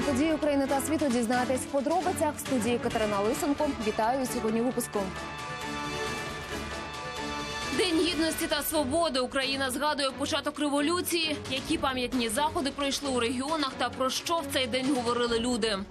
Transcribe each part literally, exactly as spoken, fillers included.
Події України та світу дізнаєтесь в подробицях. В студії Катерина Лисенко. Вітаю сьогодні у випуску. День гідності та свободи. Україна згадує початок революції. Які пам'ятні заходи пройшли у регіонах та про що в цей день говорили люди.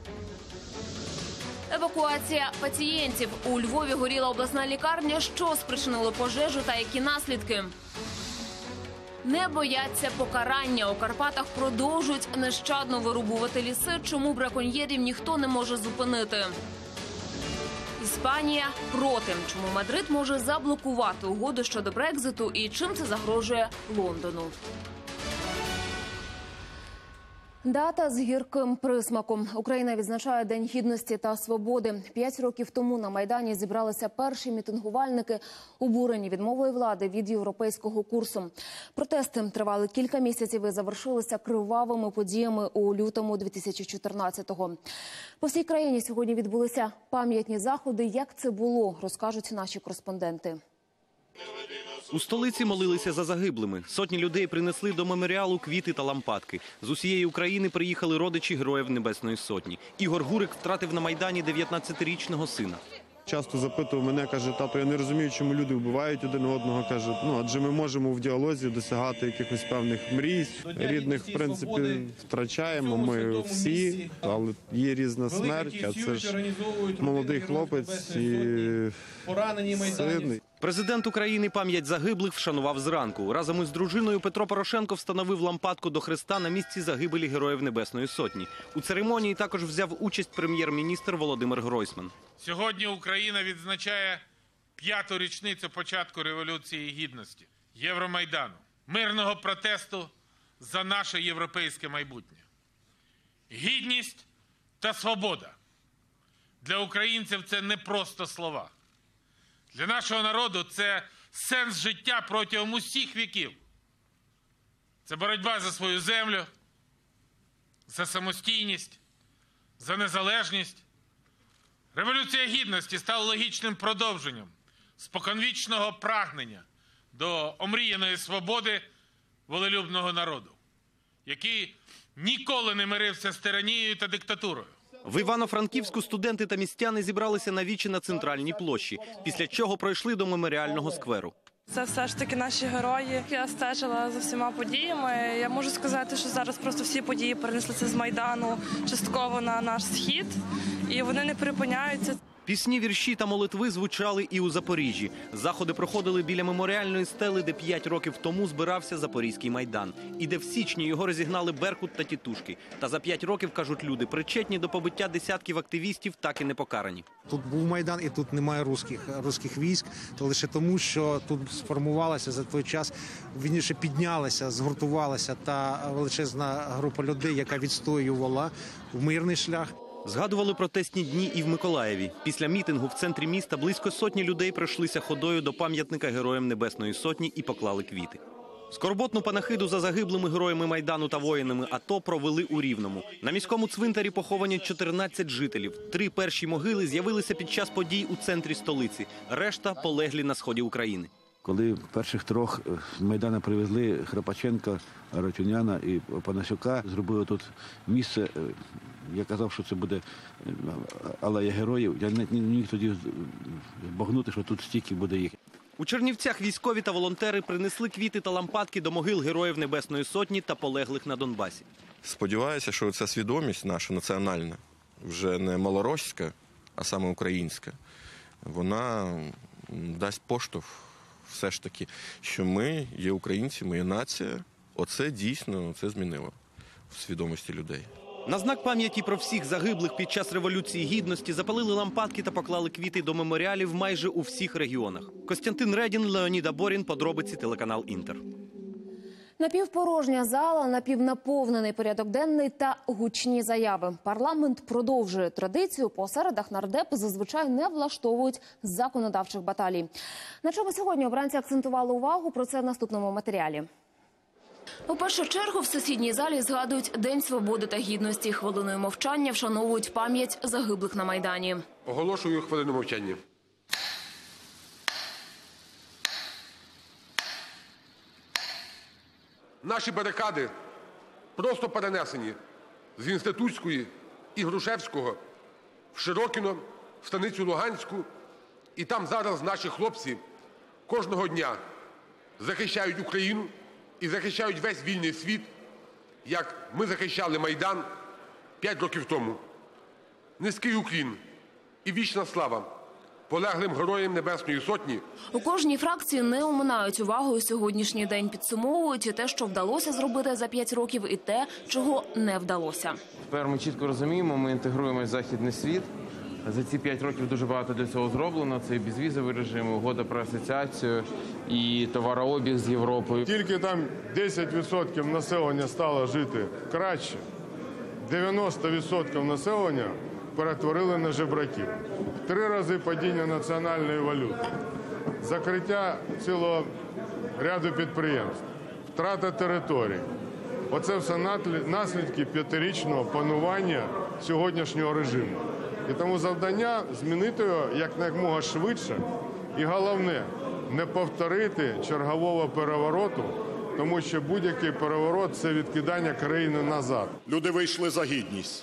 Евакуація пацієнтів. У Львові горіла обласна лікарня. Що спричинило пожежу та які наслідки? Не бояться покарання. У Карпатах продовжують нещадно вирубувати ліси, чому браконьєрів ніхто не може зупинити. Іспанія проти. Чому Мадрид може заблокувати угоду щодо Брекзиту і чим це загрожує Лондону. Дата з гірким присмаком. Україна відзначає День гідності та свободи. П'ять років тому на Майдані зібралися перші мітингувальники, обурені відмовою влади від європейського курсу. Протести тривали кілька місяців і завершилися кривавими подіями у лютому дві тисячі чотирнадцятого. По всій країні сьогодні відбулися пам'ятні заходи. Як це було, розкажуть наші кореспонденти. У столиці молилися за загиблими. Сотні людей принесли до меморіалу квіти та лампадки. З усієї України приїхали родичі Героїв Небесної Сотні. Ігор Гурик втратив на Майдані дев'ятнадцятирічного сина. Часто запитував мене, каже, тато, я не розумію, чому люди вбивають один одного. Каже, ну, адже ми можемо в діалозі досягати якихось певних мрій. Рідних, в принципі, втрачаємо ми всі, але є різна смерть, а це ж молодий хлопець і син. Президент України пам'ять загиблих вшанував зранку. Разом із дружиною Петро Порошенко встановив лампадку до хреста на місці загибелі Героїв Небесної Сотні. У церемонії також взяв участь прем'єр-міністр Володимир Гройсман. Сьогодні Україна відзначає п'яту річницю початку Революції Гідності, Євромайдану, мирного протесту за наше європейське майбутнє. Гідність та свобода. Для українців це не просто слова. Для нашого народу це сенс життя протягом усіх віків. Це боротьба за свою землю, за самостійність, за незалежність. Революція Гідності стала логічним продовженням споконвічного прагнення до омріяної свободи волелюбного народу, який ніколи не мирився з тиранією та диктатурою. В Івано-Франківську студенти та містяни зібралися на вічі на центральній площі, після чого пройшли до меморіального скверу. Це все ж таки наші герої. Я стежила за всіма подіями. Я можу сказати, що зараз просто всі події перенеслися з Майдану частково на наш схід, і вони не припиняються. Пісні, вірші та молитви звучали і у Запоріжжі. Заходи проходили біля меморіальної стели, де п'ять років тому збирався Запорізький Майдан. І де в січні його розігнали Беркут та тітушки. Та за п'ять років, кажуть люди, причетні до побиття десятків активістів так і не покарані. Тут був Майдан і тут немає русських, русських військ, то лише тому, що тут сформувалася за той час, вірніше піднялася, згуртувалася та величезна група людей, яка відстоювала мирний шлях. Згадували протестні дні і в Миколаєві. Після мітингу в центрі міста близько сотні людей пройшлися ходою до пам'ятника Героям Небесної Сотні і поклали квіти. Скорботну панахиду за загиблими героями Майдану та воїнами АТО провели у Рівному. На міському цвинтарі поховані чотирнадцять жителів. Три перші могили з'явилися під час подій у центрі столиці. Решта полеглі на сході України. Коли перших трьох з Майдану привезли Храпаченка, Арутюняна і Панасюка, зробили тут місце. Я казав, що це буде алея героїв. Я не міг тоді збагнути, що тут стільки буде їх. У Чернівцях військові та волонтери принесли квіти та лампадки до могил Героїв Небесної Сотні та полеглих на Донбасі. Сподіваюся, що ця свідомість наша національна, вже не малоросійська, а саме українська, вона дасть поштовх все ж таки, що ми є українці, ми є нація. Оце дійсно це змінило в свідомості людей. На знак пам'яті про всіх загиблих під час Революції Гідності запалили лампадки та поклали квіти до меморіалів майже у всіх регіонах. Костянтин Редін, Леонід Аборін, подробиці, телеканал «Інтер». Напівпорожня зала, напівнаповнений порядок денний та гучні заяви. Парламент продовжує традицію. По середах нардепи зазвичай не влаштовують законодавчих баталій. На чому сьогодні обранці акцентували увагу? Про це в наступному матеріалі. У першу чергу в сесійній залі згадують День свободи та гідності. Хвилиною мовчання вшановують пам'ять загиблих на Майдані. Оголошую хвилину мовчання. Наші барикади просто перенесені з інститутської і Грушевського в Широкіно, в станицю Луганську. І там зараз наші хлопці кожного дня захищають Україну і захищають весь вільний світ, як ми захищали Майдан п'ять років тому. Низький уклін і вічна слава полеглим героям Небесної Сотні. У кожній фракції не оминають увагою сьогоднішній день. Підсумовують і те, що вдалося зробити за п'ять років, і те, чого не вдалося. Тепер ми чітко розуміємо, ми інтегруємося в західний світ. За ці п'ять років дуже багато для цього зроблено. Це і безвізовий режим, угода про асоціацію, і товарообіг з Європою. Тільки там десять відсотків населення стало жити краще, дев'яносто відсотків населення перетворили на жебраків. Три рази падіння національної валюти, закриття цілого ряду підприємств, втрата територій. Оце все наслідки п'ятирічного панування сьогоднішнього режиму. І тому завдання змінити його якомога швидше. І головне, не повторити чергового перевороту, тому що будь-який переворот – це відкидання країни назад. Люди вийшли за гідність,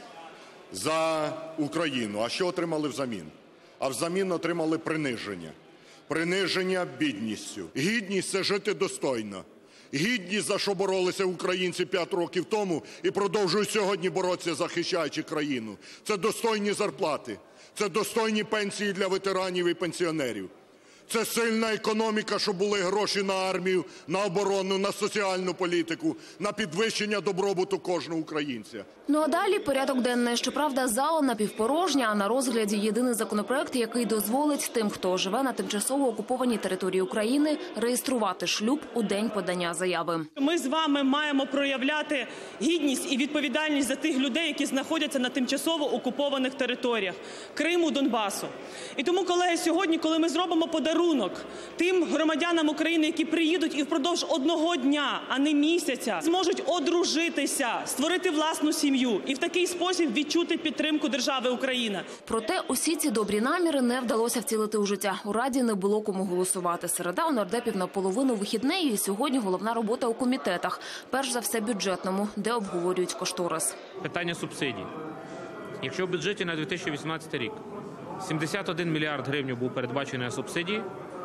за Україну. А що отримали взамін? А взамін отримали приниження. Приниження бідністю. Гідність – це жити достойно. Гідність, за що боролися українці п'ять років тому і продовжують сьогодні боротися, захищаючи країну. Це достойні зарплати, це достойні пенсії для ветеранів і пенсіонерів. Це сильна економіка, щоб були гроші на армію, на оборону, на соціальну політику, на підвищення добробуту кожного українця. Ну а далі порядок денний. Щоправда, зала напівпорожня, а на розгляді єдиний законопроект, який дозволить тим, хто живе на тимчасово окупованій території України, реєструвати шлюб у день подання заяви. Ми з вами маємо проявляти гідність і відповідальність за тих людей, які знаходяться на тимчасово окупованих територіях Криму, Донбасу. І тому, колеги, сьогодні, коли ми зробимо подарунок тим громадянам України, які приїдуть і впродовж одного дня, а не місяця, зможуть одружитися, створити власну сім'ю і в такий спосіб відчути підтримку держави Україна. Проте усі ці добрі наміри не вдалося втілити у життя. У Раді не було кому голосувати. Середа у нардепів наполовину вихідний, і сьогодні головна робота у комітетах. Перш за все бюджетному, де обговорюють кошторис. Питання субсидій. Якщо в бюджеті на дві тисячі вісімнадцятий рік сімдесят один мільярд гривень був передбачений на субсидії,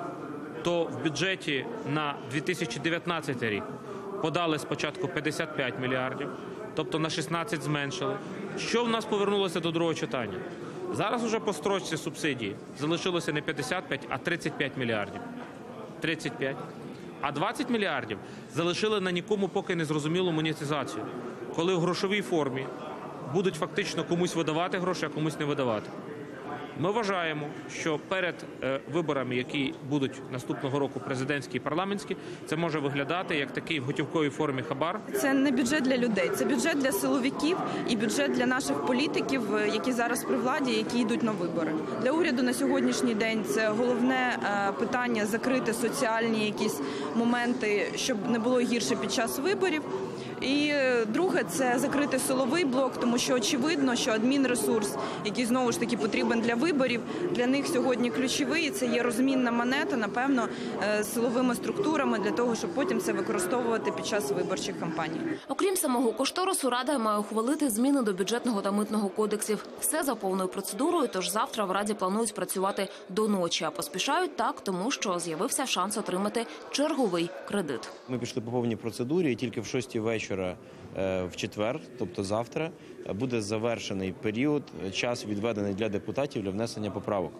то в бюджеті на дві тисячі дев'ятнадцятий рік подали спочатку п'ятдесят п'ять мільярдів, тобто на шістнадцять зменшили. Що в нас повернулося до другого читання? Зараз уже по строчці субсидії залишилося не п'ятдесят п'ять, а тридцять п'ять мільярдів. тридцять п'ять. А двадцять мільярдів залишили на нікому поки незрозумілу монетизацію, коли в грошовій формі будуть фактично комусь видавати гроші, а комусь не видавати. Ми вважаємо, що перед е, виборами, які будуть наступного року президентські і парламентські, це може виглядати як такий в готівковій формі хабар. Це не бюджет для людей, це бюджет для силовиків і бюджет для наших політиків, які зараз при владі, які йдуть на вибори. Для уряду на сьогоднішній день це головне е, питання закрити соціальні якісь моменти, щоб не було гірше під час виборів. І друге – це закрити силовий блок, тому що очевидно, що адмінресурс, який знову ж таки потрібен для виборів, для них сьогодні ключовий, і це є розмінна монета, напевно, силовими структурами для того, щоб потім це використовувати під час виборчих кампаній. Окрім самого кошторису, Рада має ухвалити зміни до бюджетного та митного кодексів. Все за повною процедурою, тож завтра в Раді планують працювати до ночі. А поспішають так, тому що з'явився шанс отримати черговий кредит. Ми пішли по повній процедурі, і тільки в шостій вечора в четвер, тобто завтра, буде завершений період, час відведений для депутатів для внесення поправок.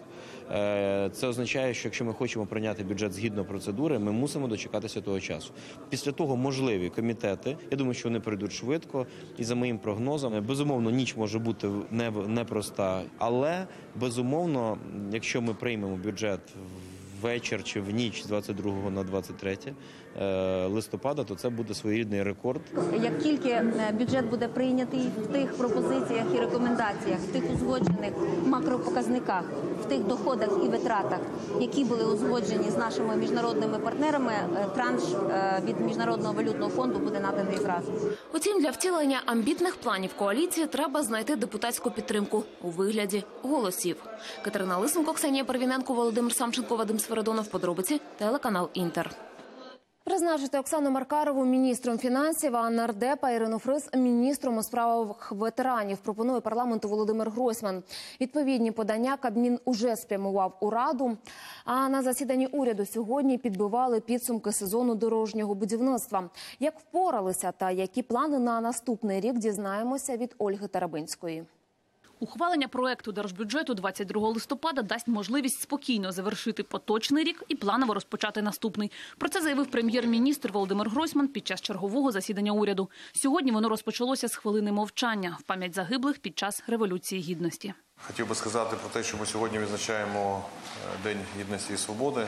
Це означає, що якщо ми хочемо прийняти бюджет згідно процедури, ми мусимо дочекатися того часу. Після того можливі комітети, я думаю, що вони прийдуть швидко, і за моїм прогнозом, безумовно, ніч може бути непроста, але, безумовно, якщо ми приймемо бюджет вечір чи в ніч з двадцять другого на двадцять третє листопада, то це буде своєрідний рекорд. Як тільки бюджет буде прийнятий в тих пропозиціях і рекомендаціях, в тих узгоджених макропоказниках, в тих доходах і витратах, які були узгоджені з нашими міжнародними партнерами, транш від Міжнародного валютного фонду буде наданий зразу. Утім, для втілення амбітних планів коаліції треба знайти депутатську підтримку у вигляді голосів. Катерина Лисенко, Ксенія Первіненко, Володимир Самченко, Вадим Свередонов. Подробиці, телеканал Інтер. Призначити Оксану Маркарову міністром фінансів, а нардепа Ірину Фріз міністром у справах ветеранів пропонує парламенту Володимир Гройсман. Відповідні подання Кабмін уже спрямував у Раду. А на засіданні уряду сьогодні підбивали підсумки сезону дорожнього будівництва. Як впоралися та які плани на наступний рік, дізнаємося від Ольги Тарабинської. Ухвалення проекту держбюджету двадцять другого листопада дасть можливість спокійно завершити поточний рік і планово розпочати наступний. Про це заявив прем'єр-міністр Володимир Гройсман під час чергового засідання уряду. Сьогодні воно розпочалося з хвилини мовчання в пам'ять загиблих під час Революції Гідності. Хотів би сказати про те, що ми сьогодні відзначаємо День Гідності і Свободи.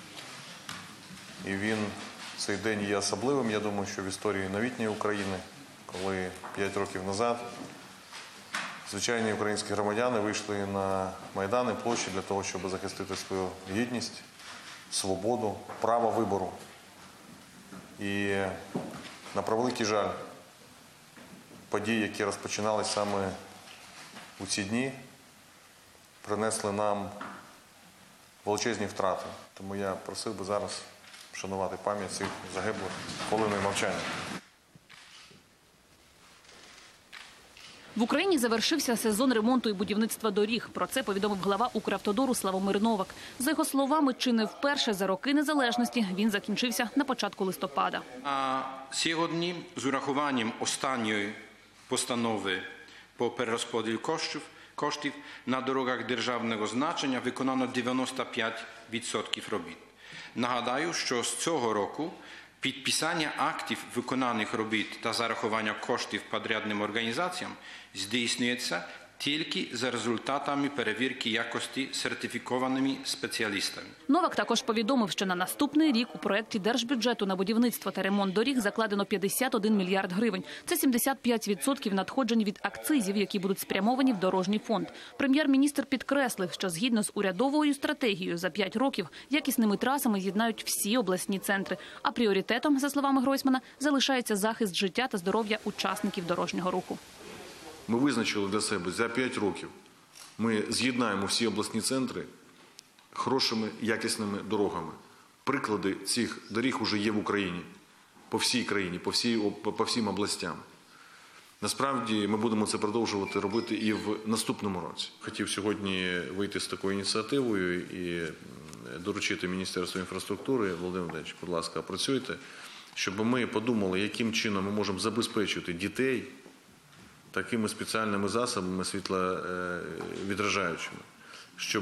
І він, цей день є особливим, я думаю, що в історії новітньої України, коли п'ять років назад звичайні українські громадяни вийшли на майдани, площі для того, щоб захистити свою гідність, свободу, право вибору. І на превеликий жаль, події, які розпочиналися саме у ці дні, принесли нам величезні втрати. Тому я просив би зараз вшанувати пам'ять цих загиблих хвилиною мовчання. В Україні завершився сезон ремонту і будівництва доріг. Про це повідомив глава Укравтодору Славомир Новак. За його словами, чи не вперше за роки незалежності він закінчився на початку листопада. А сьогодні з урахуванням останньої постанови по перерозподілу коштів, коштів на дорогах державного значення виконано дев'яносто п'ять відсотків робіт. Нагадаю, що з цього року підписання актів виконаних робіт та зарахування коштів підрядним організаціям здійснюється тільки за результатами перевірки якості сертифікованими спеціалістами. Новак також повідомив, що на наступний рік у проєкті держбюджету на будівництво та ремонт доріг закладено п'ятдесят один мільярд гривень. Це сімдесят п'ять відсотків надходжень від акцизів, які будуть спрямовані в дорожній фонд. Прем'єр-міністр підкреслив, що згідно з урядовою стратегією за п'ять років якісними трасами з'єднають всі обласні центри. А пріоритетом, за словами Гройсмана, залишається захист життя та здоров'я учасників дорожнього руху. Ми визначили для себе за п'ять років, ми з'єднаємо всі обласні центри хорошими, якісними дорогами. Приклади цих доріг вже є в Україні, по всій країні, по, всій, по всім областям. Насправді ми будемо це продовжувати робити і в наступному році. Хотів сьогодні вийти з такою ініціативою і доручити Міністерству інфраструктури, Володимир Володимирович, будь ласка, працюйте, щоб ми подумали, яким чином ми можемо забезпечити дітей такими спеціальними засобами світловідражаючими, щоб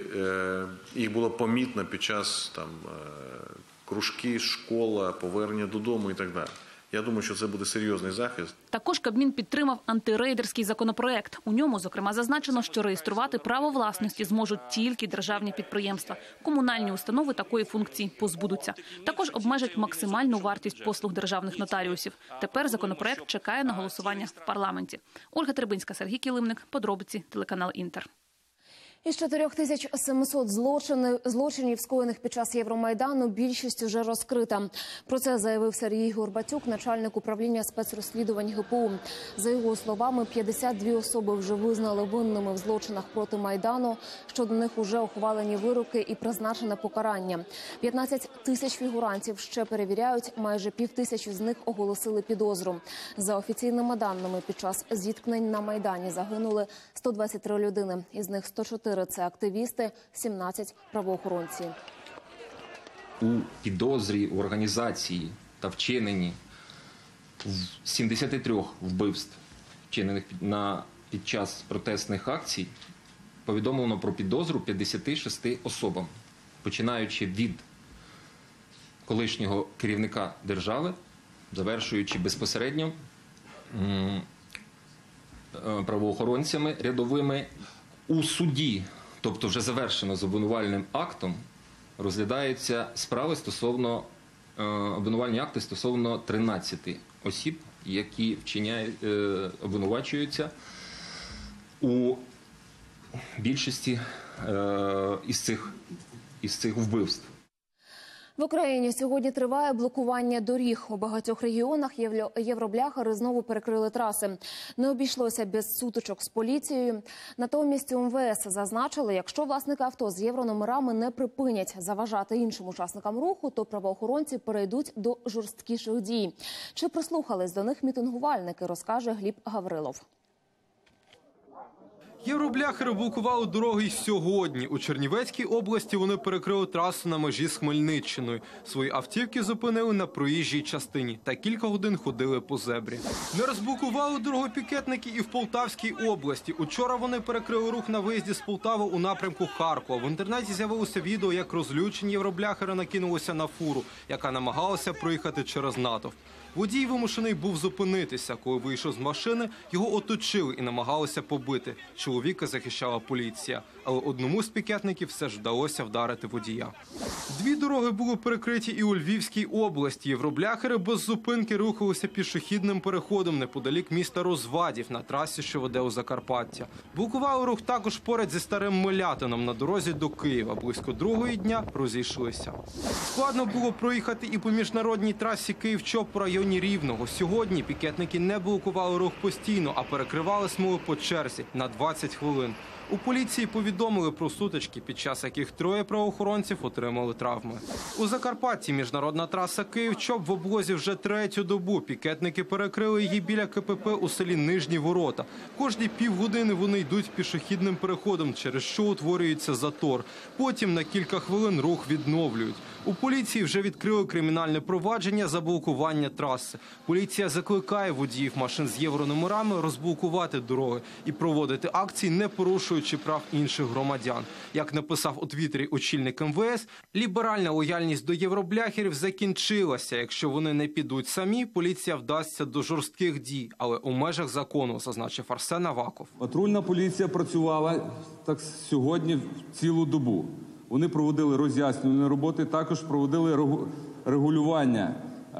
їх було помітно під час там, кружки, школа, повернення додому і так далі. Я думаю, що це буде серйозний захист. Також Кабмін підтримав антирейдерський законопроект. У ньому, зокрема, зазначено, що реєструвати право власності зможуть тільки державні підприємства. Комунальні установи такої функції позбудуться. Також обмежать максимальну вартість послуг державних нотаріусів. Тепер законопроект чекає на голосування в парламенті. Ольга Тарабинська, Сергій Килимник. Подробиці. Телеканал «Інтер». Із чотирьох тисяч семисот злочинів, злочинів, скоєних під час Євромайдану, більшість уже розкрита. Про це заявив Сергій Горбатюк, начальник управління спецрозслідувань ге пе у. За його словами, п'ятдесят дві особи вже визнали винними в злочинах проти Майдану. Щодо них уже ухвалені вироки і призначене покарання. п'ятнадцять тисяч фігурантів ще перевіряють, майже півтисячі з них оголосили підозру. За офіційними даними, під час зіткнень на Майдані загинули сто двадцять три людини, із них сто чотири – це активісти, сімнадцять – правоохоронці. У підозрі, у організації та вчиненні сімдесят три вбивств, вчинених на, під час протестних акцій, повідомлено про підозру п'ятдесят шість особам, починаючи від колишнього керівника держави, завершуючи безпосередньо правоохоронцями рядовими. У суді, тобто вже завершено з обвинувальним актом, розглядаються справи стосовно, е, обвинувальні акти стосовно тринадцяти осіб, які вчиняють, е, обвинувачуються у більшості е, із цих, із цих вбивств. В Україні сьогодні триває блокування доріг. У багатьох регіонах євробляхери знову перекрили траси. Не обійшлося без сутичок з поліцією. Натомість у ем ве ес зазначили, якщо власники авто з єврономерами не припинять заважати іншим учасникам руху, то правоохоронці перейдуть до жорсткіших дій. Чи прислухались до них мітингувальники, розкаже Гліб Гаврилов. Євробляхери блокували дороги й сьогодні. У Чернівецькій області вони перекрили трасу на межі з Хмельниччиною. Свої автівки зупинили на проїжджій частині та кілька годин ходили по зебрі. Не розблокували дорогу пікетники і в Полтавській області. Учора вони перекрили рух на виїзді з Полтави у напрямку Харкова. В інтернеті з'явилося відео, як розлючені євробляхери накинулися на фуру, яка намагалася проїхати через натовп. Водій вимушений був зупинитися. Коли вийшов з машини, його оточили і намагалися побити. Чоловіка захищала поліція. Але одному з пікетників все ж вдалося вдарити водія. Дві дороги були перекриті і у Львівській області. Євробляхери без зупинки рухалися пішохідним переходом неподалік міста Розвадів на трасі, що веде у Закарпаття. Блокували рух також поряд зі Старим Милятином на дорозі до Києва. Близько другої дня розійшлися. Складно було проїхати і по міжнародній трасі Київ-Чоп в районі Рівного. Сьогодні пікетники не блокували рух постійно, а перекривали смугу по черзі на двадцять хвилин. У поліції повідомили про сутички, під час яких троє правоохоронців отримали травми. У Закарпатті міжнародна траса Київ-Чоп в облозі вже третю добу. Пікетники перекрили її біля ка пе пе у селі Нижні Ворота. Кожні півгодини вони йдуть пішохідним переходом, через що утворюється затор. Потім на кілька хвилин рух відновлюють. У поліції вже відкрили кримінальне провадження за блокування траси. Поліція закликає водіїв машин з єврономерами розблокувати дороги і проводити акції, не порушуючи прав інших громадян. Як написав у Твіттері очільник ем ве ес, ліберальна лояльність до євробляхерів закінчилася. Якщо вони не підуть самі, поліція вдасться до жорстких дій, але у межах закону, зазначив Арсен Аваков. Патрульна поліція працювала так сьогодні цілу добу. Вони проводили роз'яснювальні роботи, також проводили регулювання,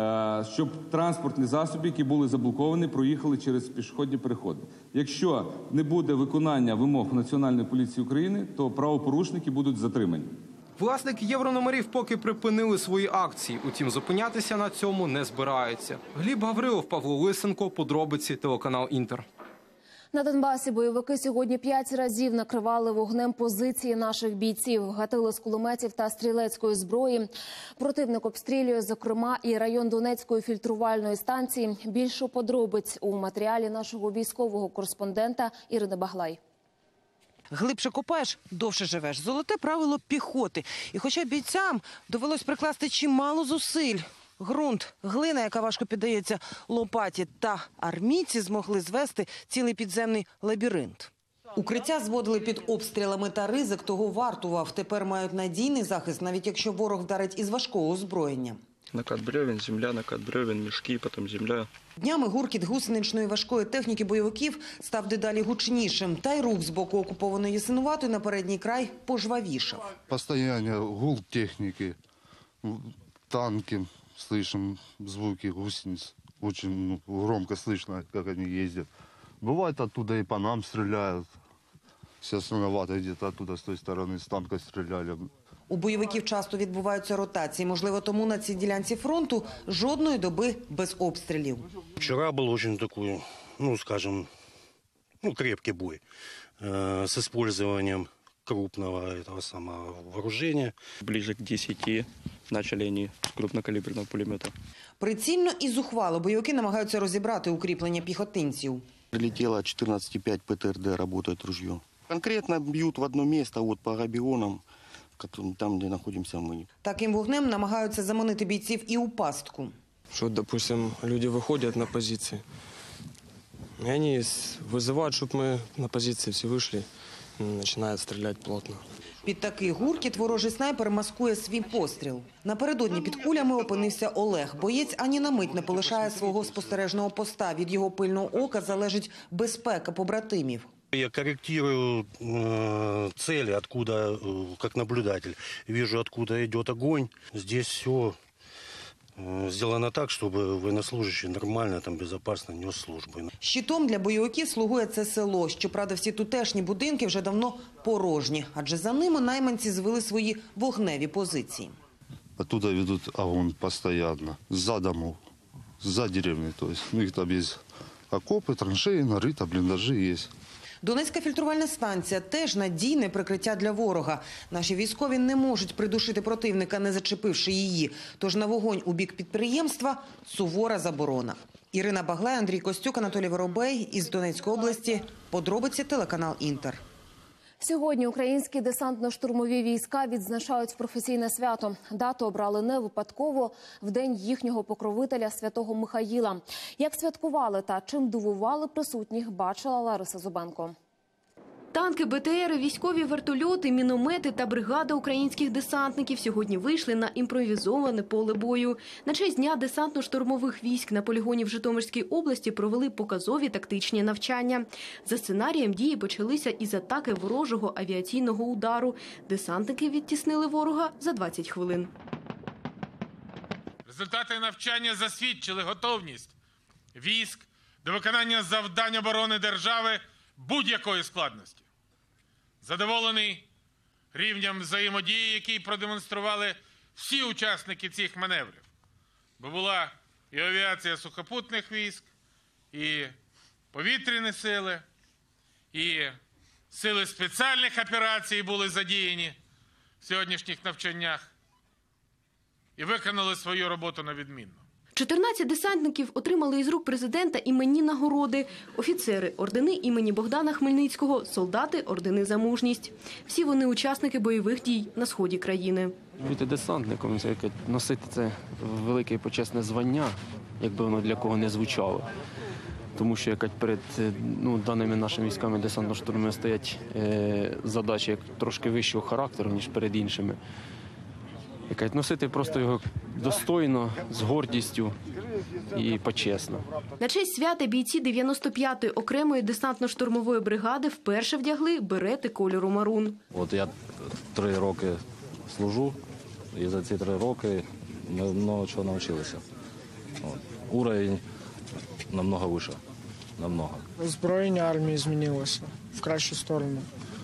щоб транспортні засоби, які були заблоковані, проїхали через пішохідні переходи. Якщо не буде виконання вимог Національної поліції України, то правопорушники будуть затримані. Власники єврономерів поки припинили свої акції, утім зупинятися на цьому не збираються. Гліб Гаврилов, Павло Лисенко, подробиці, телеканал «Інтер». На Донбасі бойовики сьогодні п'ять разів накривали вогнем позиції наших бійців, гатили з кулеметів та стрілецької зброї. Противник обстрілює, зокрема, і район Донецької фільтрувальної станції. Більше подробиць у матеріалі нашого військового кореспондента Ірини Баглай. Глибше копаєш – довше живеш. Золоте правило піхоти. І хоча бійцям довелось прикласти чимало зусиль, ґрунт, глина, яка важко піддається лопаті, та армійці змогли звести цілий підземний лабіринт. Укриття зводили під обстрілами, та ризик того вартував. Тепер мають надійний захист, навіть якщо ворог вдарить із важкого озброєння. Накат бревен, земля, накат бревен, мішки, потім земля. Днями гуркіт гусеничної важкої техніки бойовиків став дедалі гучнішим. Та й рух з боку окупованої Ясинуватої на передній край пожвавішав. Постоянно гул техніки, танки. Слышим звуки гусениц. Очень ну, громко слышно, как они ездят. Бывает, оттуда и по нам стреляют. Все Ясиноватые где-то оттуда, с той стороны, с танка стреляли. У бойовиків часто відбуваються ротації. Можливо, тому на цій ділянці фронту жодної доби без обстрілів. Вчора був дуже такий, ну, скажем, ну, крепкий бой. Э, с использованием крупного этого самого вооружения. Ближе к десяти начали они с крупнокалиберного пулемета. Прицільно і зухвало бойовики намагаються розібрати укріплення піхотинців. Прилетело чотирнадцять п'ять пе те ер де, работает ружье. Конкретно б'ють в одно місце, от по габіонам, там, де знаходимося ми. Таким вогнем намагаються заманити бійців і у пастку. Що, допустим, люди виходять на позиції, і вони визивають, щоб ми на позиції всі вийшли, і починають стріляти плотно. Під такий гуркіт ворожий снайпер маскує свій постріл. Напередодні під кулями опинився Олег. Боєць ані на мить не полишає свого спостережного поста. Від його пильного ока залежить безпека побратимів. Я корректирую э, цели, откуда, э, как наблюдатель. Вижу, откуда идет огонь. Здесь все э, сделано так, чтобы военнослужащий нормально, там, безопасно нес службу. Щитом для бойовиків слугує це село. Щоправда, всі тутешні будинки вже давно порожні, адже за ними найманці звели свої вогневі позиції. Оттуда ведут огонь постоянно, за домов, за деревни. То есть, у них там есть окопы, траншеи, нарыто, блиндажи есть. Донецька фільтрувальна станція – теж надійне прикриття для ворога. Наші військові не можуть придушити противника, не зачепивши її. Тож на вогонь у бік підприємства – сувора заборона. Ірина Баглай, Андрій Костюк, Анатолій Воробей із Донецької області. Подробиці телеканал «Інтер». Сьогодні українські десантно-штурмові війська відзначають професійне свято. Дату обрали не випадково – в день їхнього покровителя Святого Михаїла. Як святкували та чим дивували присутніх, бачила Лариса Зубенко. Танки, БТРи, військові вертольоти, міномети та бригада українських десантників сьогодні вийшли на імпровізоване поле бою. На честь Дня десантно-штурмових військ на полігоні в Житомирській області провели показові тактичні навчання. За сценарієм дії почалися із атаки ворожого авіаційного удару. Десантники відтіснили ворога за двадцять хвилин. Результати навчання засвідчили готовність військ до виконання завдань оборони держави будь-якої складності. Задоволений рівнем взаємодії, який продемонстрували всі учасники цих маневрів. Бо була і авіація сухопутних військ, і повітряні сили, і сили спеціальних операцій були задіяні в сьогоднішніх навчаннях і виконали свою роботу на відмінно. чотирнадцять десантників отримали із рук президента іменні нагороди. Офіцери – ордени імені Богдана Хмельницького, солдати – ордени за мужність. Всі вони – учасники бойових дій на сході країни. Бути десантником, це як носити це велике і почесне звання, якби воно для кого не звучало. Тому що як перед ну, даними нашими військами десантно-штурмовими стоять е, задачі як трошки вищого характеру, ніж перед іншими. Як носити просто його достойно, з гордістю і почесно. На честь свята бійці дев'яносто п'ятої окремої десантно-штурмової бригади вперше вдягли берети кольору марун. От я три роки служу, і за ці три роки ми багато чого навчилися. От. Уровень намного вище, намного. Озброєння армії змінилося в кращу сторону.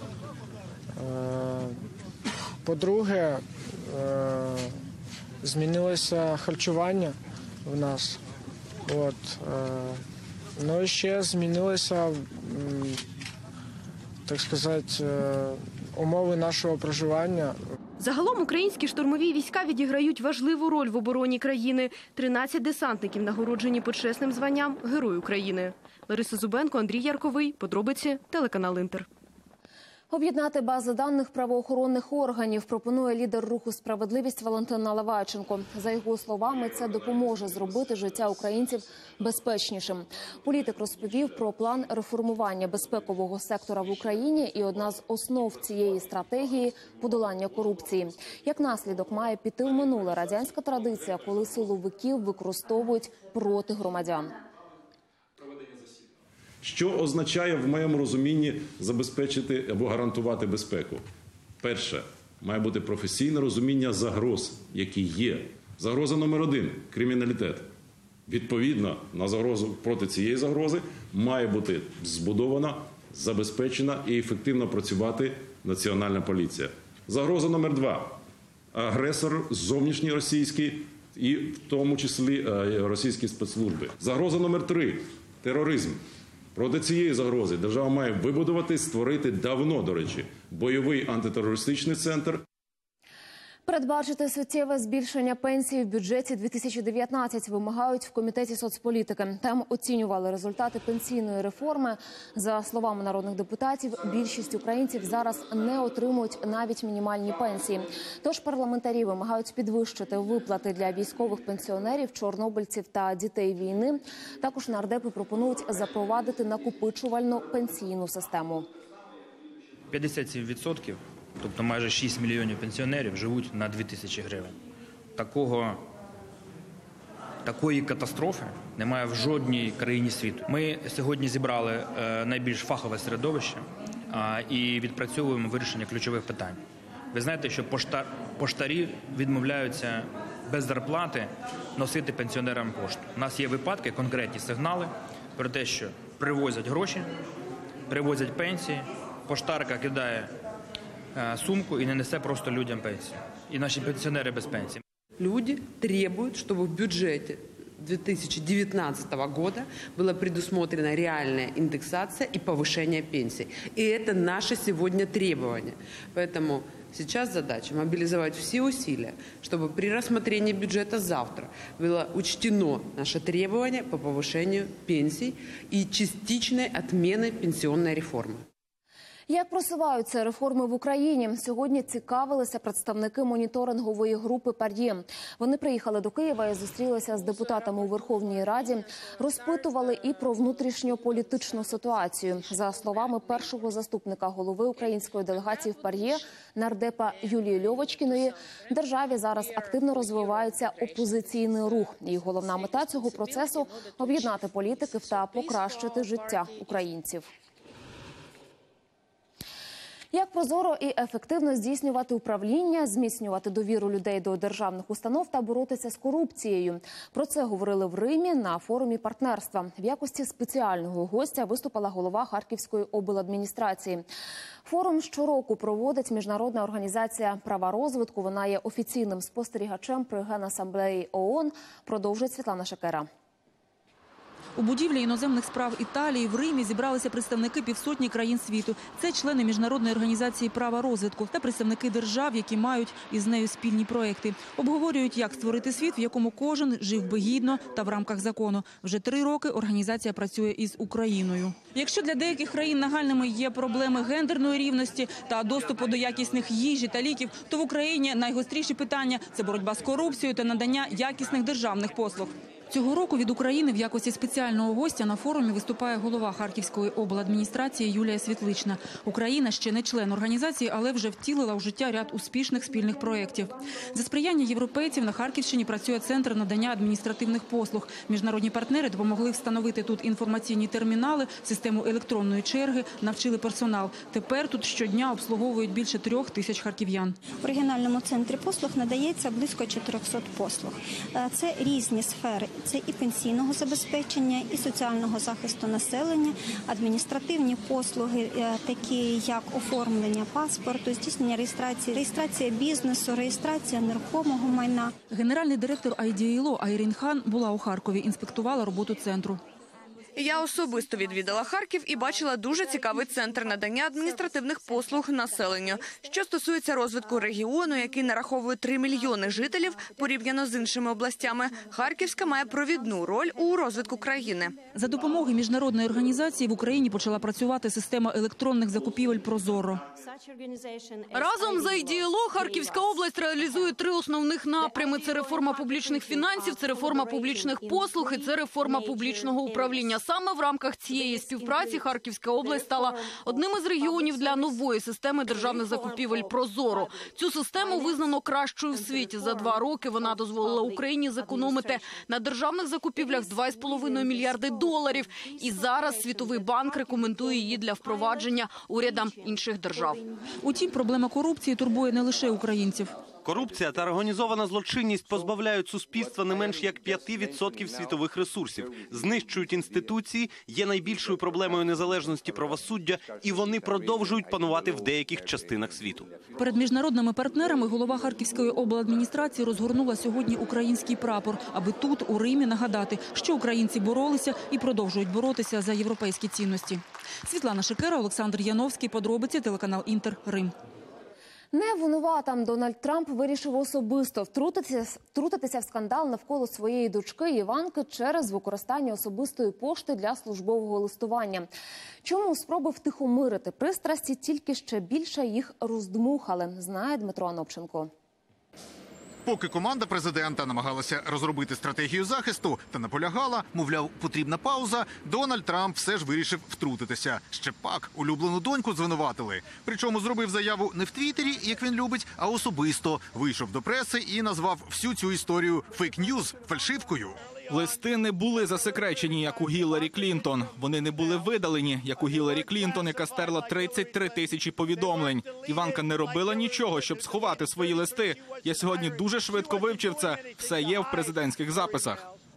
По-друге, змінилося харчування в нас. От. Ну і ще змінилися, так сказати, умови нашого проживання. Загалом українські штурмові війська відіграють важливу роль в обороні країни. тринадцять десантників нагороджені почесним званням Герой України. Лариса Зубенко, Андрій Ярковий. Подробиці телеканал «Інтер». Об'єднати бази даних правоохоронних органів пропонує лідер руху «Справедливість» Валентин Наливайченко. За його словами, це допоможе зробити життя українців безпечнішим. Політик розповів про план реформування безпекового сектора в Україні і одна з основ цієї стратегії – подолання корупції. Як наслідок має піти в минуле радянська традиція, коли силовиків використовують проти громадян. Що означає в моєму розумінні забезпечити або гарантувати безпеку? Перше, має бути професійне розуміння загроз, які є. Загроза номер один – криміналітет. Відповідно, на загрозу проти цієї загрози має бути збудована, забезпечена і ефективно працювати Національна поліція. Загроза номер два – агресор зовнішній російський і в тому числі російські спецслужби. Загроза номер три – тероризм. Проти цієї загрози держава має вибудувати, створити давно, до речі, бойовий антитерористичний центр. Передбачити суттєве збільшення пенсій в бюджеті дві тисячі дев'ятнадцять вимагають в Комітеті соцполітики. Там оцінювали результати пенсійної реформи. За словами народних депутатів, більшість українців зараз не отримують навіть мінімальні пенсії. Тож парламентарі вимагають підвищити виплати для військових пенсіонерів, чорнобильців та дітей війни. Також нардепи пропонують запровадити накопичувальну пенсійну систему. п'ятдесят сім відсотків. Тобто майже шість мільйонів пенсіонерів живуть на дві тисячі гривень. Такого, такої катастрофи немає в жодній країні світу. Ми сьогодні зібрали е, найбільш фахове середовище е, і відпрацьовуємо вирішення ключових питань. Ви знаєте, що пошта, поштарі відмовляються без зарплати носити пенсіонерам пошту. У нас є випадки, конкретні сигнали про те, що привозять гроші, привозять пенсії, поштарка кидає сумку і не несе просто людям пенсію. І наші пенсіонери без пенсії. Люди требуют, чтобы в бюджете две тысячи девятнадцатого года была предусмотрена реальная индексация и повышение пенсий. И это наше сегодня требование. Поэтому сейчас задача мобилизовать все усилия, чтобы при рассмотрении бюджета завтра было учтено наше требование по повышению пенсий и частичной отмены пенсионной реформы. Як просуваються реформи в Україні? Сьогодні цікавилися представники моніторингової групи «Пар'є». Вони приїхали до Києва і зустрілися з депутатами у Верховній Раді. Розпитували і про внутрішньополітичну ситуацію. За словами першого заступника голови української делегації в «Пар'є» нардепа Юлії Льовочкіної, в державі зараз активно розвивається опозиційний рух. І головна мета цього процесу – об'єднати політиків та покращити життя українців. Як прозоро і ефективно здійснювати управління, зміцнювати довіру людей до державних установ та боротися з корупцією. Про це говорили в Римі на форумі партнерства. В якості спеціального гостя виступила голова Харківської обладміністрації. Форум щороку проводить Міжнародна організація права розвитку. Вона є офіційним спостерігачем при Генасамблеї ООН. Продовжує Світлана Шакера. У будівлі іноземних справ Італії в Римі зібралися представники півсотні країн світу. Це члени Міжнародної організації права розвитку та представники держав, які мають із нею спільні проекти. Обговорюють, як створити світ, в якому кожен жив би гідно та в рамках закону. Вже три роки організація працює із Україною. Якщо для деяких країн нагальними є проблеми гендерної рівності та доступу до якісних їжі та ліків, то в Україні найгостріші питання – це боротьба з корупцією та надання якісних державних послуг. Цього року від України в якості спеціального гостя на форумі виступає голова Харківської обладміністрації Юлія Світлична. Україна ще не член організації, але вже втілила у життя ряд успішних спільних проєктів. За сприяння європейців на Харківщині працює Центр надання адміністративних послуг. Міжнародні партнери допомогли встановити тут інформаційні термінали, систему електронної черги, навчили персонал. Тепер тут щодня обслуговують більше трьох тисяч харків'ян. В регіональному центрі послуг надається близько чотирьохсот послуг. Це різні сфери. Це і пенсійного забезпечення, і соціального захисту населення, адміністративні послуги, такі як оформлення паспорту, здійснення реєстрації, реєстрація бізнесу, реєстрація нерухомого майна. Генеральний директор ай ді ай ел о Айрін Хан була у Харкові, інспектувала роботу центру. Я особисто відвідала Харків і бачила дуже цікавий центр надання адміністративних послуг населенню. Що стосується розвитку регіону, який нараховує три мільйони жителів, порівняно з іншими областями, Харківська має провідну роль у розвитку країни. За допомогою міжнародної організації в Україні почала працювати система електронних закупівель «Прозоро». Разом з ай ді ел о Харківська область реалізує три основних напрями. Це реформа публічних фінансів, це реформа публічних послуг і це реформа публічного управління. Саме в рамках цієї співпраці Харківська область стала одним із регіонів для нової системи державних закупівель «Прозоро». Цю систему визнано кращою в світі. За два роки вона дозволила Україні зекономити на державних закупівлях два з половиною мільярди доларів. І зараз Світовий банк рекомендує її для впровадження урядам інших держав. Утім, проблема корупції турбує не лише українців. Корупція та організована злочинність позбавляють суспільства не менш як п'ять відсотків світових ресурсів, знищують інституції, є найбільшою проблемою незалежності правосуддя, і вони продовжують панувати в деяких частинах світу. Перед міжнародними партнерами голова Харківської обладміністрації розгорнула сьогодні український прапор, аби тут, у Римі, нагадати, що українці боролися і продовжують боротися за європейські цінності. Світлана Шакера, Олександр Яновський, подробиці, телеканал «Інтер», Рим. Не винуватим Дональд Трамп вирішив особисто втрутитися, втрутитися в скандал навколо своєї дочки Іванки через використання особистої пошти для службового листування. Чому спроби втихомирити пристрасті тільки ще більше їх роздмухали, знає Дмитро Анопченко. Поки команда президента намагалася розробити стратегію захисту та наполягала, мовляв, потрібна пауза, Дональд Трамп все ж вирішив втрутитися. Ще пак улюблену доньку звинуватили. Причому зробив заяву не в Твіттері, як він любить, а особисто. Вийшов до преси і назвав всю цю історію фейк-ньюз, фальшивкою. Листи не були засекречені, як у Гілларі Клінтон. Вони не були видалені, як у Гілларі Клінтон, яка стерла тридцять три тисячі повідомлень. Іванка не робила нічого, щоб сховати свої листи. Я сьогодні дуже швидко вивчив це. Все є в президентських записах.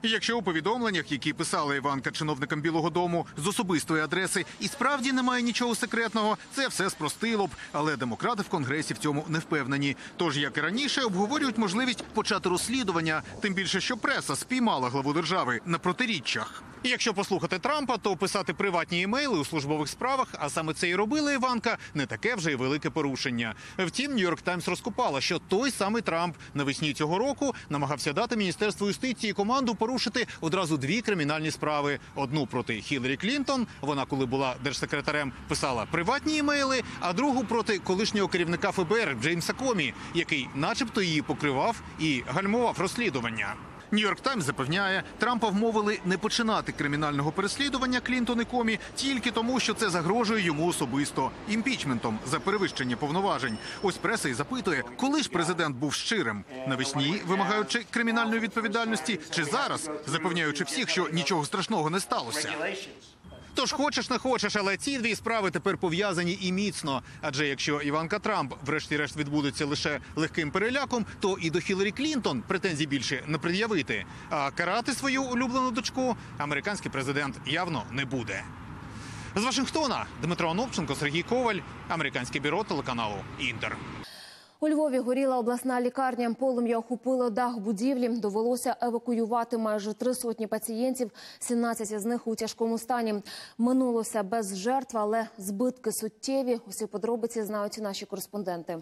Якщо у повідомленнях, які писала Іванка чиновникам Білого дому з особистої адреси, і справді немає нічого секретного, це все спростило б. Але демократи в Конгресі в цьому не впевнені. Тож, як і раніше, обговорюють можливість почати розслідування. Тим більше, що преса спіймала главу держави на протиріччях. І якщо послухати Трампа, то писати приватні імейли у службових справах, а саме це і робила Іванка, не таке вже й велике порушення. Втім, Нью-Йорк Таймс розкопала, що той самий Трамп навесні цього року намагався дати Міністерству юстиції команду порушити одразу дві кримінальні справи. Одну проти Хіларі Клінтон, вона коли була держсекретарем писала приватні імейли, а другу проти колишнього керівника Еф Бе Ер Джеймса Комі, який начебто її покривав і гальмував розслідування. Нью-Йорк Таймс запевняє, Трампа вмовили не починати кримінального переслідування Клінтон і Комі тільки тому, що це загрожує йому особисто імпічментом за перевищення повноважень. Ось преса і запитує, коли ж президент був щирим? Навесні, вимагаючи кримінальної відповідальності, чи зараз, запевняючи всіх, що нічого страшного не сталося? Тож хочеш не хочеш, але ці дві справи тепер пов'язані і міцно. Адже якщо Іванка Трамп врешті-решт відбудеться лише легким переляком, то і до Хіларі Клінтон претензій більше не пред'явити. А карати свою улюблену дочку американський президент явно не буде. З Вашингтона Дмитро Оновченко, Сергій Коваль, американське бюро телеканалу «Інтер». У Львові горіла обласна лікарня. Полум'я охопило дах будівлі. Довелося евакуювати майже три сотні пацієнтів, сімнадцять з них у тяжкому стані. Минулося без жертв, але збитки суттєві. Усі подробиці знають наші кореспонденти.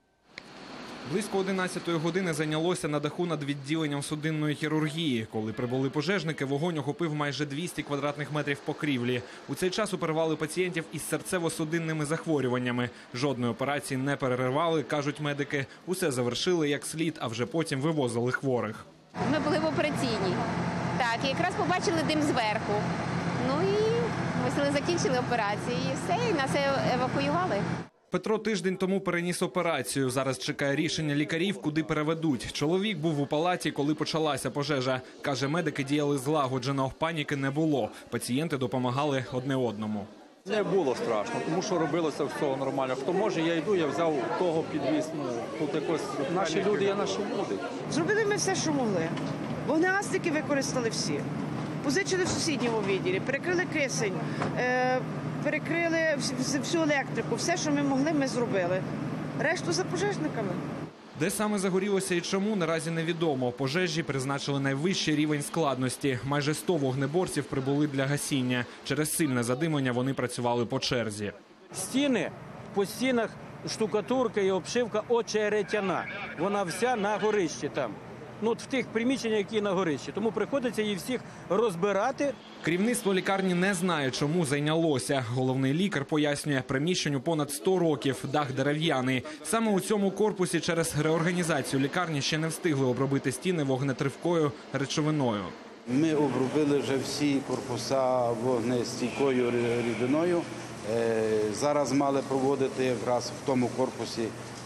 Близько одинадцятої години зайнялося на даху над відділенням судинної хірургії. Коли прибули пожежники, вогонь охопив майже двісті квадратних метрів покрівлі. У цей час оперували пацієнтів із серцево-судинними захворюваннями. Жодної операції не переривали, кажуть медики. Усе завершили як слід, а вже потім вивозили хворих. Ми були в операційній. Так, і якраз побачили дим зверху. Ну і ми закінчили операцію. І все, і нас евакуювали. Петро тиждень тому переніс операцію. Зараз чекає рішення лікарів, куди переведуть. Чоловік був у палаті, коли почалася пожежа. Каже, медики діяли злагоджено, паніки не було. Пацієнти допомагали одне одному. Не було страшно, тому що робилося все нормально. Хто може, я йду, я взяв того підвіз. Ну, тут якось наші люди є наші люди. Зробили ми все, що могли. Вогнегасники використали всі. Позичили в сусідньому відділі, перекрили кисень, е перекрили всю електрику. Все, що ми могли, ми зробили. Решту за пожежниками. Де саме загорілося і чому, наразі невідомо. Пожежі призначили найвищий рівень складності. Майже сто вогнеборців прибули для гасіння. Через сильне задимлення вони працювали по черзі. Стіни, по стінах штукатурка і обшивка очеретяна. Вона вся на горищі там. Ну, от в тих приміщеннях, які на горищі. Тому приходиться її всіх розбирати. Керівництво лікарні не знає, чому зайнялося. Головний лікар пояснює, приміщенню понад сто років, дах дерев'яний. Саме у цьому корпусі через реорганізацію лікарні ще не встигли обробити стіни вогнетривкою речовиною. Ми обробили вже всі корпуса вогнестійкою рідиною. Зараз мали проводити якраз в тому корпусі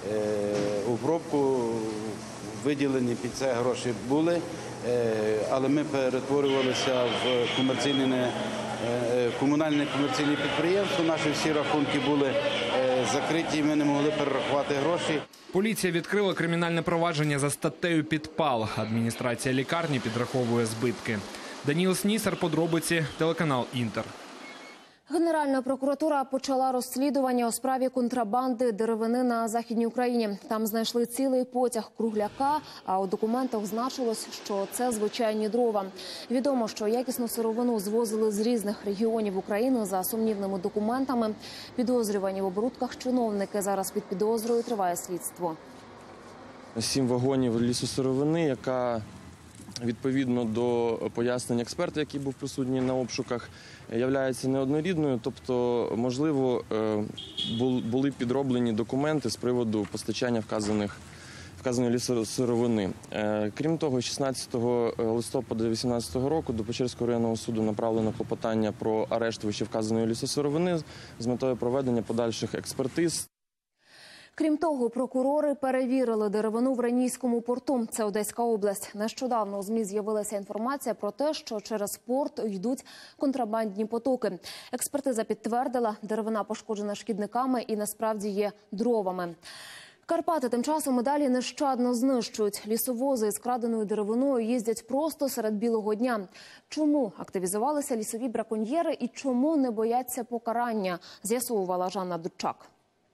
обробку. Виділені під це гроші були, але ми перетворювалися в комерційне, комунальне комерційне підприємство. Наші всі рахунки були закриті, ми не могли перерахувати гроші. Поліція відкрила кримінальне провадження за статтею «Підпал». Адміністрація лікарні підраховує збитки. Даніл Снісар, подробиці, телеканал «Інтер». Генеральна прокуратура почала розслідування у справі контрабанди деревини на Західній Україні. Там знайшли цілий потяг кругляка, а у документах значилось, що це звичайні дрова. Відомо, що якісну сировину звозили з різних регіонів України за сумнівними документами. Підозрювані в оборудках чиновники. Зараз під підозрою триває слідство. Сім вагонів лісосировини, яка відповідно до пояснень експерта, який був присутній на обшуках, являється неоднорідною, тобто, можливо, були підроблені документи з приводу постачання вказаних, вказаної лісосировини. Крім того, шістнадцятого листопада дві тисячі вісімнадцятого року до Печерського районного суду направлено клопотання про арешт вищевказаної лісосировини з метою проведення подальших експертиз. Крім того, прокурори перевірили деревину в Ренійському порту. Це Одеська область. Нещодавно у ЗМІ з'явилася інформація про те, що через порт йдуть контрабандні потоки. Експертиза підтвердила, деревина пошкоджена шкідниками і насправді є дровами. Карпати тим часом і далі нещадно знищують. Лісовози із краденою деревиною їздять просто серед білого дня. Чому активізувалися лісові браконьєри і чому не бояться покарання, з'ясовувала Жанна Дудчак.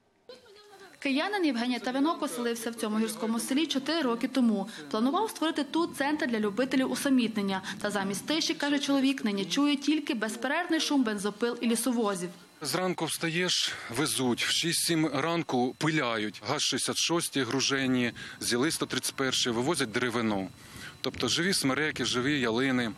Киянин Євгеній Тавинок оселився в цьому гірському селі чотири роки тому. Планував створити тут центр для любителів усамітнення. Та замість тиші, каже чоловік, нині чує тільки безперервний шум бензопил і лісовозів. Зранку встаєш, везуть, в шість-сім ранку пиляють. ГАЗ шістдесят шість, гружені, ЗІЛи сто тридцять один, вивозять деревину. Тобто живі смереки, живі ялини,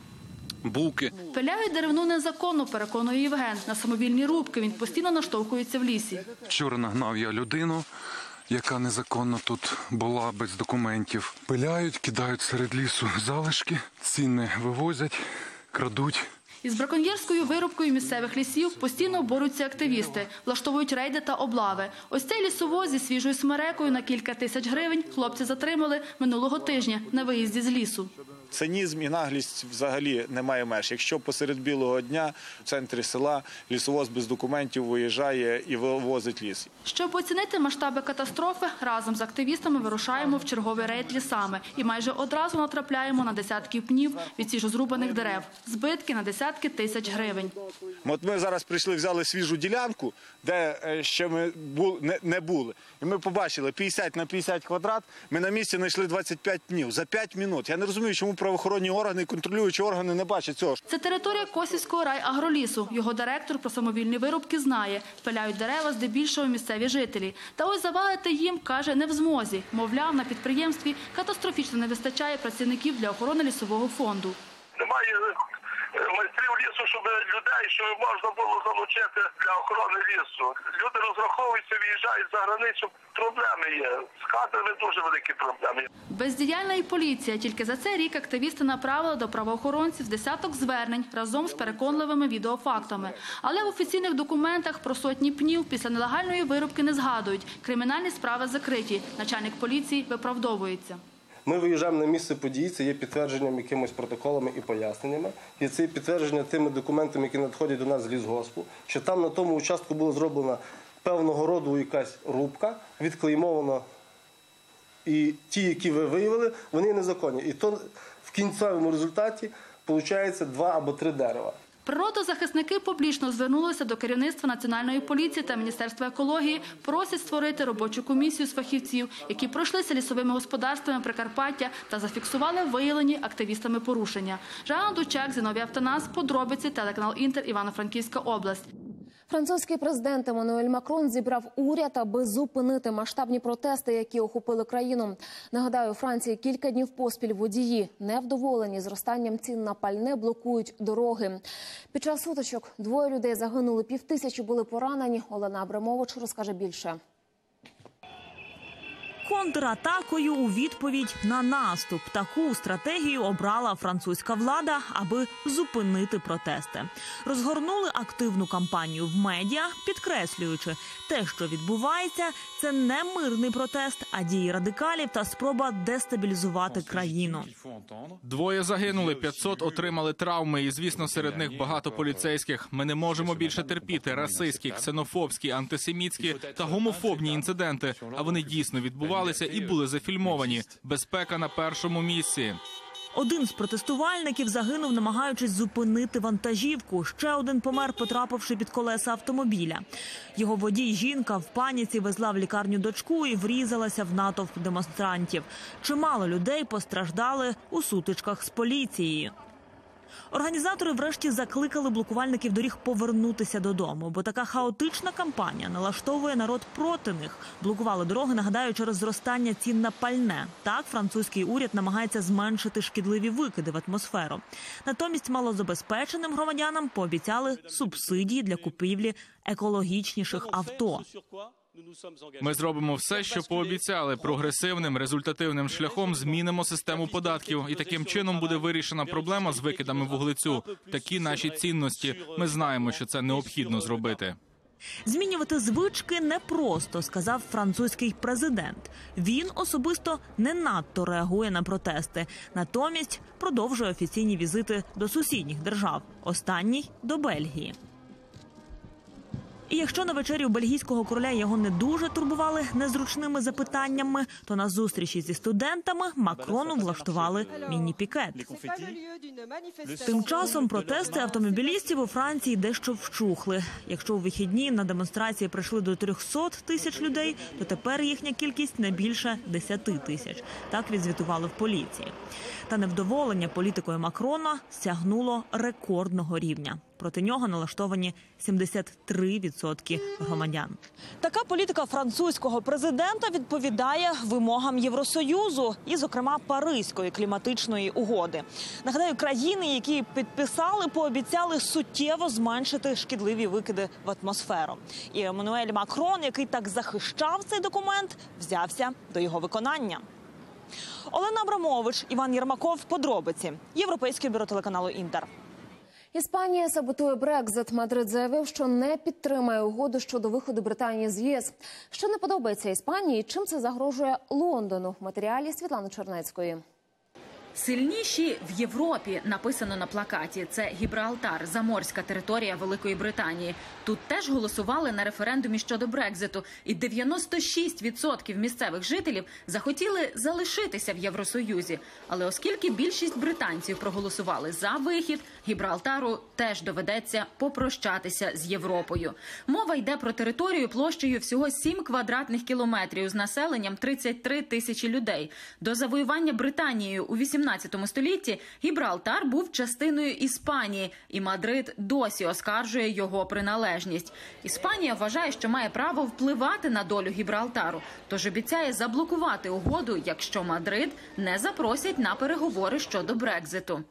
буки. Пиляють деревину незаконно, переконує Євген. На самовільні рубки він постійно наштовхується в лісі. Вчора нагнав я людину, яка незаконно тут була, без документів. Пиляють, кидають серед лісу залишки, цінне вивозять, крадуть. Із браконьєрською вирубкою місцевих лісів постійно борються активісти, влаштовують рейди та облави. Ось цей лісовоз зі свіжою смерекою на кілька тисяч гривень хлопці затримали минулого тижня на виїзді з лісу. Цинізм і наглість взагалі немає меж. Якщо посеред білого дня в центрі села лісовоз без документів виїжджає і вивозить ліс. Щоб оцінити масштаби катастрофи, разом з активістами вирушаємо в черговий рейд лісами. І майже одразу натрапляємо на десятки пнів від свіжозрубаних дерев. Збитки на десятки тисяч гривень. От ми зараз прийшли, взяли свіжу ділянку, де ще ми не були. І ми побачили п'ятдесят на п'ятдесят квадрат, ми на місці знайшли двадцять п'ять пнів за п'ять хвилин. Я не розумію, чому правоохоронні органи, контролюючі органи не бачать цього. Це територія Косівського райагролісу. Його директор про самовільні вирубки знає. Пиляють дерева здебільшого місцеві жителі. Та ось завалити їм, каже, не в змозі. Мовляв, на підприємстві катастрофічно не вистачає працівників для охорони лісового фонду. Немає майстрів лісу, щоб людей, щоб можна було залучити для охорони лісу. Люди розраховуються, виїжджають за границю. Проблеми є. З кадрами дуже великі проблеми. Бездіяльна і поліція. Тільки за цей рік активісти направили до правоохоронців десяток звернень разом з переконливими відеофактами. Але в офіційних документах про сотні пнів після нелегальної вирубки не згадують. Кримінальні справи закриті. Начальник поліції виправдовується. Ми виїжджаємо на місце подій, це є підтвердженням якимось протоколами і поясненнями. І це є підтвердження тими документами, які надходять до нас з лісгоспу, що там на тому участку була зроблена певного роду якась рубка, відклеймована. І ті, які ви виявили, вони незаконні. І то в кінцевому результаті виходить два або три дерева. Природозахисники публічно звернулися до керівництва Національної поліції та Міністерства екології, просять створити робочу комісію з фахівців, які пройшлися лісовими господарствами Прикарпаття та зафіксували виявлені активістами порушення. Жанна Дудчак, Зіновій Автонас, подробиці, телеканал Інтер, Івано-Франківська область. Французький президент Еммануель Макрон зібрав уряд, аби зупинити масштабні протести, які охопили країну. Нагадаю, у Франції кілька днів поспіль водії, невдоволені зростанням цін на пальне, блокують дороги. Під час сутичок двоє людей загинули, півтисячі були поранені. Олена Абрамович розкаже більше. Контратакою у відповідь на наступ. Таку стратегію обрала французька влада, аби зупинити протести. Розгорнули активну кампанію в медіа, підкреслюючи, те, що відбувається, це не мирний протест, а дії радикалів та спроба дестабілізувати країну. Двоє загинули, п'ятсот отримали травми і, звісно, серед них багато поліцейських. Ми не можемо більше терпіти расистські, ксенофобські, антисемітські та гомофобні інциденти, а вони дійсно відбувалися і були зафільмовані. Безпека на першому місці. Один з протестувальників загинув, намагаючись зупинити вантажівку. Ще один помер, потрапивши під колеса автомобіля. Його водій, жінка, в паніці везла в лікарню дочку і врізалася в натовп демонстрантів. Чимало людей постраждали у сутичках з поліцією. Організатори врешті закликали блокувальників доріг повернутися додому, бо така хаотична кампанія налаштовує народ проти них. Блокували дороги, нагадаю, через зростання цін на пальне. Так, французький уряд намагається зменшити шкідливі викиди в атмосферу. Натомість малозабезпеченим громадянам пообіцяли субсидії для купівлі екологічніших авто. Ми зробимо все, що пообіцяли. Прогресивним, результативним шляхом змінимо систему податків. І таким чином буде вирішена проблема з викидами вуглецю. Такі наші цінності. Ми знаємо, що це необхідно зробити. Змінювати звички непросто, сказав французький президент. Він особисто не надто реагує на протести. Натомість продовжує офіційні візити до сусідніх держав. Останній – до Бельгії. І якщо на вечері у бельгійського короля його не дуже турбували незручними запитаннями, то на зустрічі зі студентами Макрону влаштували міні-пікет. Тим часом протести автомобілістів у Франції дещо вщухли. Якщо у вихідні на демонстрації прийшли до трьохсот тисяч людей, то тепер їхня кількість не більше десяти тисяч. Так відзвітували в поліції. Та невдоволення політикою Макрона сягнуло рекордного рівня. Проти нього налаштовані сімдесят три відсотки громадян. Така політика французького президента відповідає вимогам Євросоюзу і, зокрема, Паризької кліматичної угоди. Нагадаю, країни, які підписали, пообіцяли суттєво зменшити шкідливі викиди в атмосферу. І Еммануель Макрон, який так захищав цей документ, взявся до його виконання. Олена Абрамович, Іван Єрмаков. Подробиці. Європейське бюро телеканалу «Інтер». Іспанія саботує Брекзит. Мадрид заявив, що не підтримає угоду щодо виходу Британії з ЄС. Що не подобається Іспанії, чим це загрожує Лондону? В матеріалі Світлани Чернецької. Сильніші в Європі, написано на плакаті. Це Гібралтар, заморська територія Великої Британії. Тут теж голосували на референдумі щодо Брекзиту. І дев'яносто шість відсотків місцевих жителів захотіли залишитися в Євросоюзі. Але оскільки більшість британців проголосували за вихід, Гібралтару теж доведеться попрощатися з Європою. Мова йде про територію площею всього сім квадратних кілометрів з населенням тридцять три тисячі людей. До завоювання Британією у вісімнадцятому столітті Гібралтар був частиною Іспанії, і Мадрид досі оскаржує його приналежність. Іспанія вважає, що має право впливати на долю Гібралтару, тож обіцяє заблокувати угоду, якщо Мадрид не запросять на переговори щодо Брекзиту.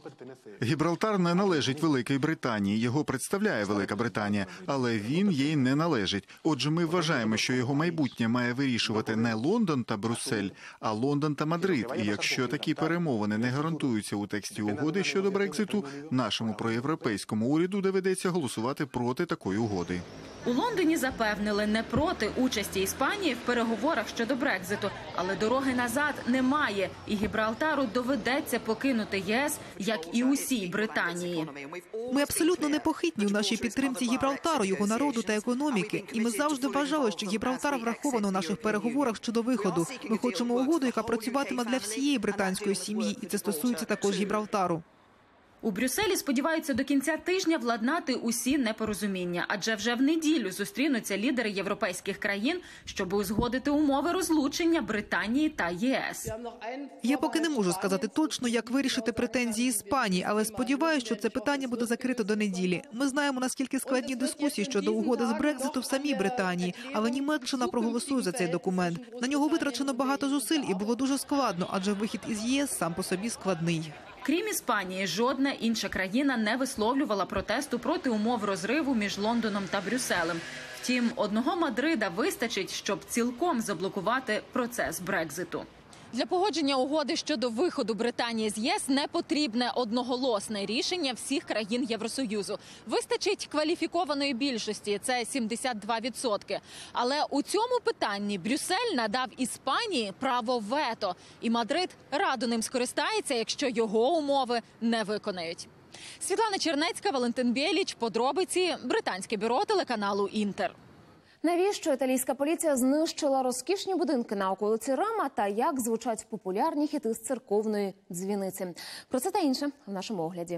Гібралтар не належить Великій Британії, його представляє Велика Британія, але він їй не належить. Отже, ми вважаємо, що його майбутнє має вирішувати не Лондон та Брюссель, а Лондон та Мадрид. І якщо такі перемовини не гарантуються у тексті угоди щодо Брекзиту, нашому проєвропейському уряду доведеться голосувати проти такої угоди. У Лондоні запевнили, не проти участі Іспанії в переговорах щодо Брекзиту, але дороги назад немає, і Гібралтару доведеться покинути ЄС, як і усій Британії. Ми абсолютно непохитні у нашій підтримці Гібралтару, його народу та економіки. І ми завжди вважали, що Гібралтар враховано у наших переговорах щодо виходу. Ми хочемо угоду, яка працюватиме для всієї британської сім'ї, і це стосується також Гібралтару. У Брюсселі сподіваються до кінця тижня владнати усі непорозуміння, адже вже в неділю зустрінуться лідери європейських країн, щоб узгодити умови розлучення Британії та ЄС. Я поки не можу сказати точно, як вирішити претензії Іспанії, але сподіваюся, що це питання буде закрито до неділі. Ми знаємо, наскільки складні дискусії щодо угоди з Брекзиту в самій Британії, але Німеччина проголосує за цей документ. На нього витрачено багато зусиль і було дуже складно, адже вихід із ЄС сам по собі складний. Крім Іспанії, жодна інша країна не висловлювала протесту проти умов розриву між Лондоном та Брюсселем. Втім, одного Мадрида вистачить, щоб цілком заблокувати процес Брекзиту. Для погодження угоди щодо виходу Британії з ЄС не потрібне одноголосне рішення всіх країн Євросоюзу. Вистачить кваліфікованої більшості – це сімдесят два відсотки. Але у цьому питанні Брюссель надав Іспанії право вето. І Мадрид радо ним скористається, якщо його умови не виконають. Світлана Чернецька, Валентин Бєліч. Подробиці. Британське бюро телеканалу «Інтер». Навіщо італійська поліція знищила розкішні будинки на околиці Рима та як звучать популярні хіти з церковної дзвіниці? Про це та інше в нашому огляді.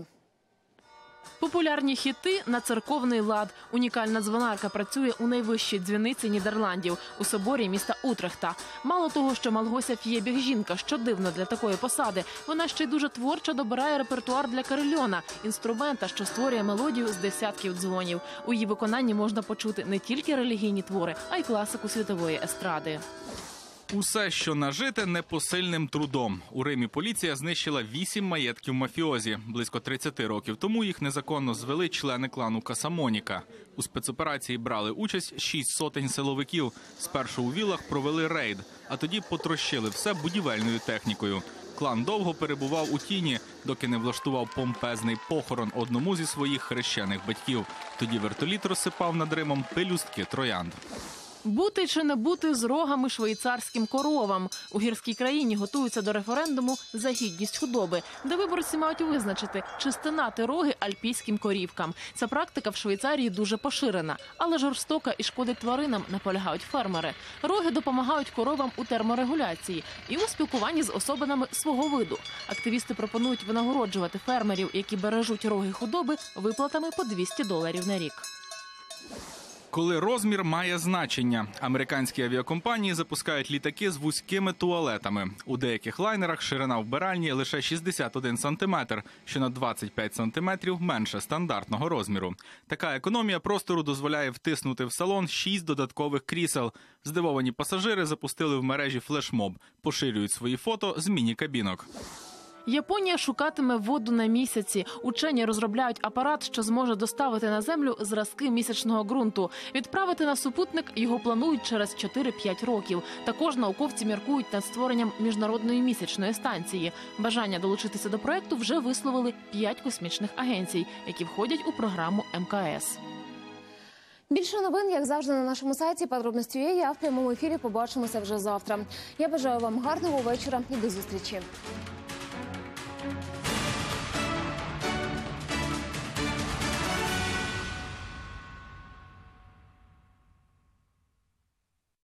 Популярні хіти на церковний лад. Унікальна дзвонарка працює у найвищій дзвіниці Нідерландів – у соборі міста Утрехта. Мало того, що Малгося Ф'єбіх жінка, що дивно для такої посади, вона ще й дуже творчо добирає репертуар для карильйона – інструмента, що створює мелодію з десятків дзвонів. У її виконанні можна почути не тільки релігійні твори, а й класику світової естради. Усе, що нажите непосильним трудом. У Римі поліція знищила вісім маєтків мафіозі. Близько тридцяти років тому їх незаконно звели члени клану Касамоніка. У спецоперації брали участь шість сотень силовиків. Спершу у вілах провели рейд, а тоді потрощили все будівельною технікою. Клан довго перебував у тіні, доки не влаштував помпезний похорон одному зі своїх хрещених батьків. Тоді вертоліт розсипав над Римом пелюстки троянд. Бути чи не бути з рогами швейцарським коровам. У гірській країні готуються до референдуму за гідність худоби, де виборці мають визначити, чи стинати роги альпійським корівкам. Ця практика в Швейцарії дуже поширена, але жорстока і шкодить тваринам, наполягають фермери. Роги допомагають коровам у терморегуляції і у спілкуванні з особинами свого виду. Активісти пропонують винагороджувати фермерів, які бережуть роги худоби, виплатами по двісті доларів на рік. Коли розмір має значення. Американські авіакомпанії запускають літаки з вузькими туалетами. У деяких лайнерах ширина вбиральні лише шістдесят один сантиметр, що на двадцять п'ять сантиметрів менше стандартного розміру. Така економія простору дозволяє втиснути в салон шість додаткових крісел. Здивовані пасажири запустили в мережі флешмоб, поширюють свої фото з міні-кабінок. Японія шукатиме воду на місяці. Учені розробляють апарат, що зможе доставити на Землю зразки місячного ґрунту. Відправити на супутник його планують через чотири-п'ять років. Також науковці міркують над створенням міжнародної місячної станції. Бажання долучитися до проекту вже висловили п'ять космічних агенцій, які входять у програму ем ка ес. Більше новин, як завжди, на нашому сайті подробності є. А в прямому ефірі побачимося вже завтра. Я бажаю вам гарного вечора і до зустрічі.